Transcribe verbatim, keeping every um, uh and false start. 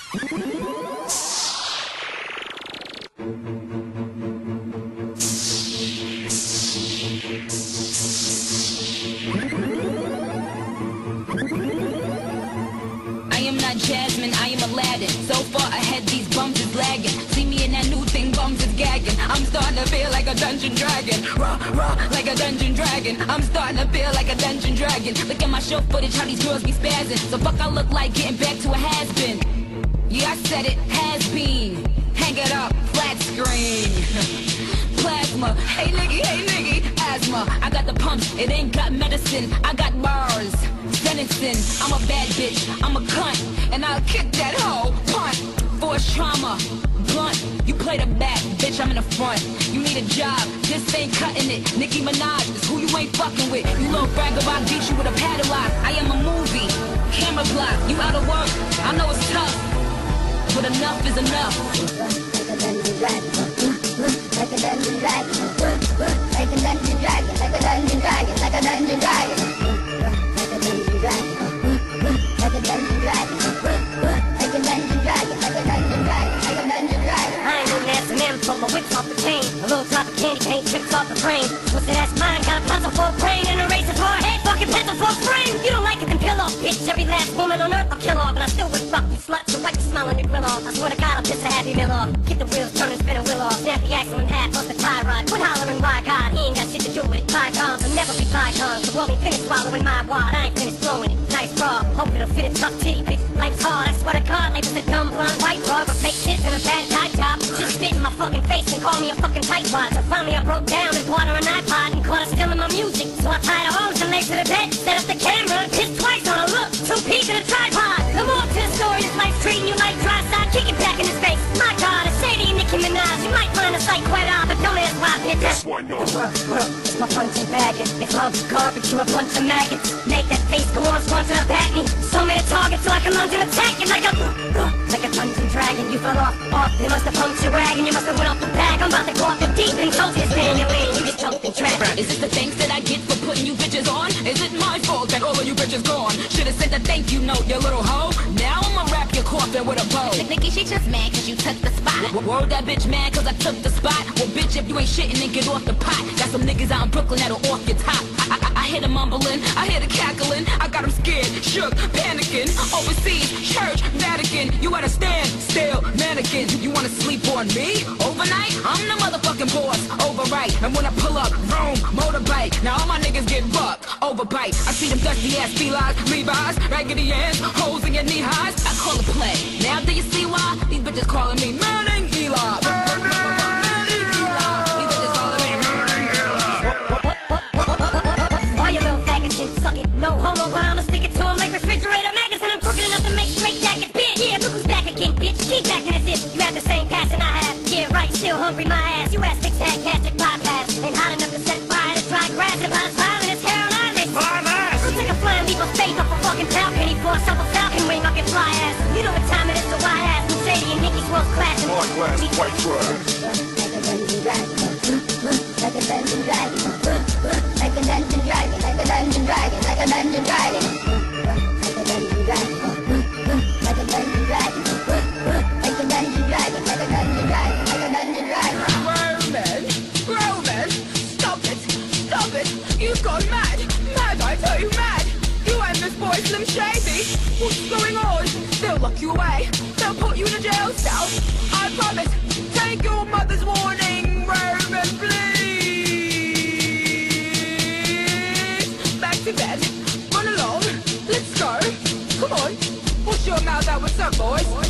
I am not Jasmine, I am Aladdin. So far ahead, these bums is lagging. See me in that new thing, bums is gagging. I'm starting to feel like a dungeon dragon. Raw, raw, like a dungeon dragon. I'm starting to feel like a dungeon dragon. Look at my show footage, how these girls be spazzing. So fuck I look like getting back to a has-been. Yeah, I said it, has been. Hang it up, flat screen. Plasma, hey nigga, hey nigga, asthma. I got the pumps, it ain't got medicine. I got bars, sentencing. I'm a bad bitch, I'm a cunt, and I'll kick that hoe, punt. Force trauma, blunt. You play the back, bitch, I'm in the front. You need a job, this ain't cutting it. Nicki Minaj is who you ain't fucking with. You little bragger, I'll beat you with a padlock. I am a movie, camera block. You out of work, I know it's tough, but enough is enough. Like a dungeon dragon, like a dungeon dragon, like a dungeon dragon, like a dungeon dragon, like a dungeon dragon, like a dungeon dragon, like a dungeon dragon, like a dungeon dragon, like a dungeon dragon. I ain't no nasty man, pull my whips off the chain. A little drop of candy paint trips off the brain. Pussy that's mine, got a pencil for a brain and a razor for a head, fucking pencil for a brain. You don't like it, then peel off, bitch. Every last woman on earth I'll kill off, and I still would fuck you sluts. So wipe the smile on your grill off. I swear to God, I'll piss a happy meal off. Get the wheels turning, spin a wheel off. Snap the axle in half, bust the tie rod. Quit hollering, why God? He ain't got shit to do with it. Bygones will never be bygones. The world ain't finished swallowing my wad. I ain't finished blowing it. Nice bra, hope it'll fit a tough titty, bitch. Life's hard, I swear to God. Life is a dumb blonde white dog with fake tits and a bad tight job. Just spit in my fucking face and call me a fucking tightwad. So finally I broke down and bought her an iPod and caught her stealing my music. So I tied her arms and legs to the bed, set up the camera and pissed twice on her. Look, two peas in a tripod. The more to the story is life's treating you like dry side. Kick it back in his face. My God, I say to you, Nicki Minaj, you might find the sight quite odd, but don't ask why, bitch. That's why not. It's my punching bagging. If I'm garbage, you're a bunch of maggots. Make that face go on, sponsor a back me. So many targets so I can launch an attack. It's like a, like a dungeon dragon. You fell off, off. They must have punched your wagon. You must have went off the bag. I'm about to go off the deep and told you to stand your lane. You get jumped and trapped. Is this the thanks that I get for putting you bitches on? Is it my fault that all of you bitches gone? Should've sent a thank you note, you little hoe. Now I'ma wrap your coffin with a bow. Nicki, she just mad cause you took the spot. Word that bitch mad cause I took the spot. Well bitch, if you ain't shitting then get off the pot. Got some niggas out in Brooklyn that'll off your top. I, I, I hear them mumbling, I hear the cackling. I got them scared, shook, panicking. Overseas, church, Vatican. You at a stand, still, mannequins. You wanna sleep on me? Overnight? I'm the motherfucking boss, overright. And when I pull up, vroom, motorbike. Now all my niggas get bucked, overbite. I see them dusty ass felines, Levi's, raggedy ass, holes in your knee highs. I call it play. Now do you see why? These bitches calling me Manning Eli. No homo, but I'ma stick it to him like refrigerator maggots. And I'm crooked enough to make straight jackets, bitch. Yeah, look who's back again, bitch. Keep acting as if you have the same passion I have. Yeah, right, still hungry, my ass. You ass six had gastric bypass. Ain't hot enough to set fire to dry grass. If I was violent as hair on eyelids. I'll take a flying leap of faith off a fucking balcony for a supple falcon wing. I'll get fly ass. You know what time it is, so why ask? Who say to you, Nicki's world class? And Hard glass, white trash. Like a dungeon dragon, like a dungeon dragon, like a dungeon dragon, like a dungeon dragon, like a dungeon dragon, like a dungeon dragon, like a dungeon dragon, like a dungeon dragon, like a dungeon dragon. Roman, Roman, stop it, stop it! You've gone mad, mad! I tell you, mad! You and this boy Slim Shady. What's going on? They'll lock you away. They'll put you in a jail cell. I promise. Take your mother's warning, Roman, please. To bed, run along, let's go, come on, wash your mouth out with some boys.